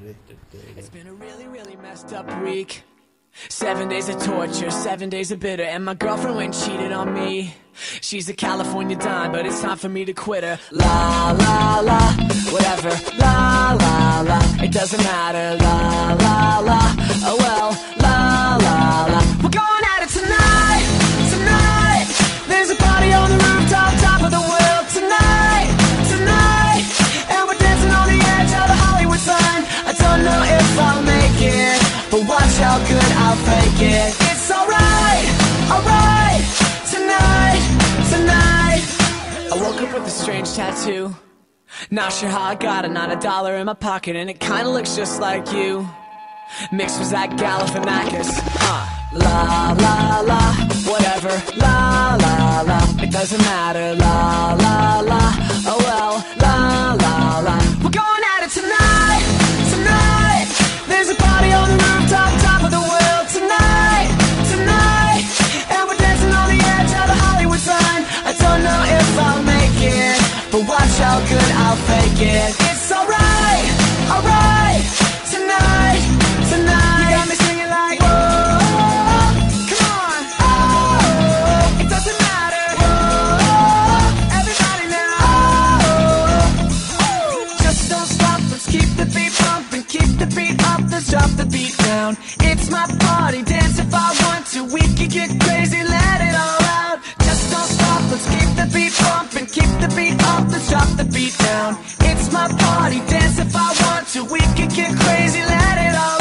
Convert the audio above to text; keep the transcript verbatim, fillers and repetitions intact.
It's been a really, really messed up week. Seven days of torture, seven days of bitter, and my girlfriend went and cheated on me. She's a California dime, but it's time for me to quit her. La, la, la, whatever. La, la, la, it doesn't matter. La, la, la, oh well. La, la, la, we're going at it tonight, tonight. There's a party on the rooftop, top of the world tonight, tonight. And we're dancing on the edge of the Hollywood sign. I don't know if I'll make it, but watch how good I'll fake it. It's alright, alright, tonight, tonight. I woke up with a strange tattoo. Not sure how I got it, not a dollar in my pocket, and it kinda looks just like you. Mixed with Zach Galifianakis, huh? La, la, la, whatever. La, la, la, it doesn't matter. La, la, la, oh well. La, la, la, we're going at it tonight, tonight. There's a party on the rooftop, top of the world tonight, tonight. And we're dancing on the edge of the Hollywood sign. I don't know if I'll make it, but watch how good I'll fake it. It's alright, alright, tonight, tonight. You got me singing like, whoa, come on, oh, it doesn't matter, whoa, everybody now, oh, oh, just don't stop, let's keep the beat pumping, keep the beat up, let's drop the beat down. It's my party, dance if I want to, we can get crazy, let it all out. Just don't stop, let's keep the beat pumping, keep the beat up, let's drop the beat down. It's my party, dance if I want to, we can get crazy, let it all out.